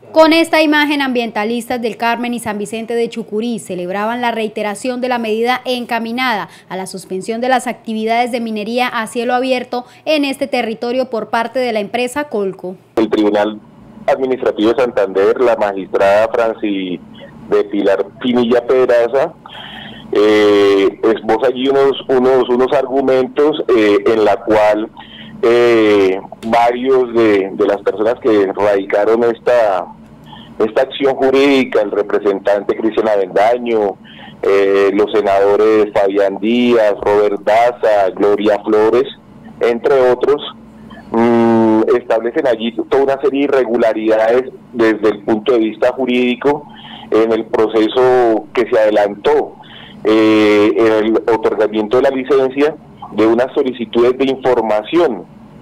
Con esta imagen, ambientalistas del Carmen y San Vicente de Chucurí celebraban la reiteración de la medida encaminada a la suspensión de las actividades de minería a cielo abierto en este territorio por parte de la empresa Colco. El Tribunal Administrativo de Santander, la magistrada Franci de Pilar Pinilla Pedraza, esboza allí unos argumentos en la cual varios de las personas que radicaron esta acción jurídica, el representante Cristian Avendaño, los senadores Fabián Díaz, Robert Daza, Gloria Flores, entre otros, establecen allí toda una serie de irregularidades desde el punto de vista jurídico en el proceso que se adelantó en el otorgamiento de la licencia de unas solicitudes de información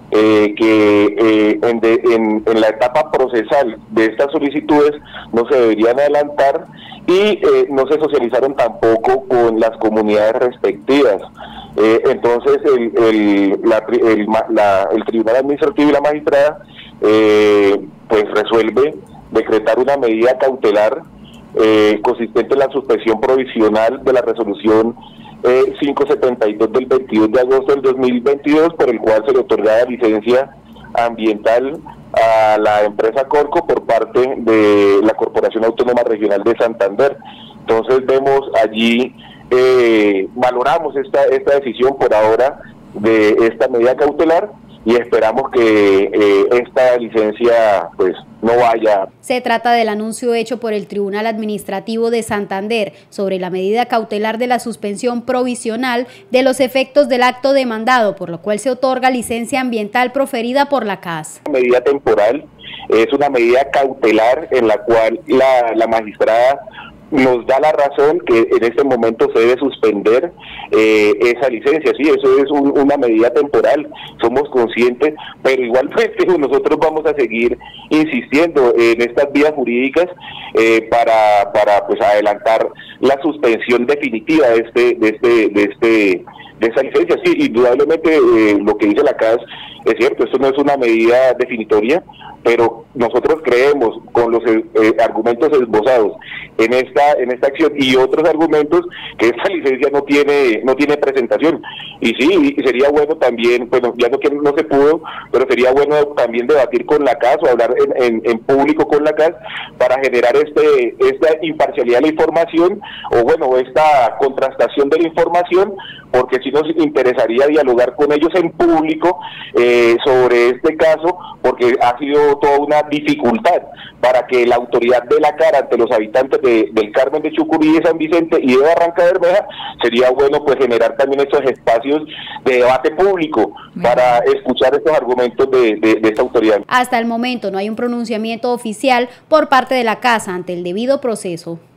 que en la etapa procesal de estas solicitudes no se deberían adelantar y no se socializaron tampoco con las comunidades respectivas. Entonces el Tribunal Administrativo y la magistrada pues resuelve decretar una medida cautelar consistente en la suspensión provisional de la resolución 572 del 22 de agosto del 2022, por el cual se le otorgaba licencia ambiental a la empresa Colco por parte de la Corporación Autónoma Regional de Santander. Entonces vemos allí, valoramos esta decisión por ahora de esta medida cautelar y esperamos que esta licencia pues no vaya. Se trata del anuncio hecho por el Tribunal Administrativo de Santander sobre la medida cautelar de la suspensión provisional de los efectos del acto demandado, por lo cual se otorga licencia ambiental proferida por la CAS. La medida temporal es una medida cautelar en la cual la magistrada nos da la razón que en este momento se debe suspender esa licencia. Sí, eso es una medida temporal, somos conscientes, pero igualmente nosotros vamos a seguir insistiendo en estas vías jurídicas para pues adelantar la suspensión definitiva de esa licencia. Sí, indudablemente lo que dice la CAS es cierto, esto no es una medida definitoria, pero nosotros creemos, con los argumentos esbozados en esta acción y otros argumentos, que esta licencia no tiene presentación. Y sí, sería bueno también, bueno, ya no se pudo, pero sería bueno también debatir con la CAS o hablar en público con la CAS para generar esta imparcialidad de la información, o bueno, esta contrastación de la información, porque sí nos interesaría dialogar con ellos en público sobre este caso, porque ha sido toda una dificultad para que la autoridad de la CAR ante los habitantes del Carmen de Chucurí, de San Vicente y de Barranca Bermeja. Sería bueno pues generar también estos espacios de debate público para escuchar estos argumentos de esta autoridad. Hasta el momento no hay un pronunciamiento oficial por parte de la casa ante el debido proceso.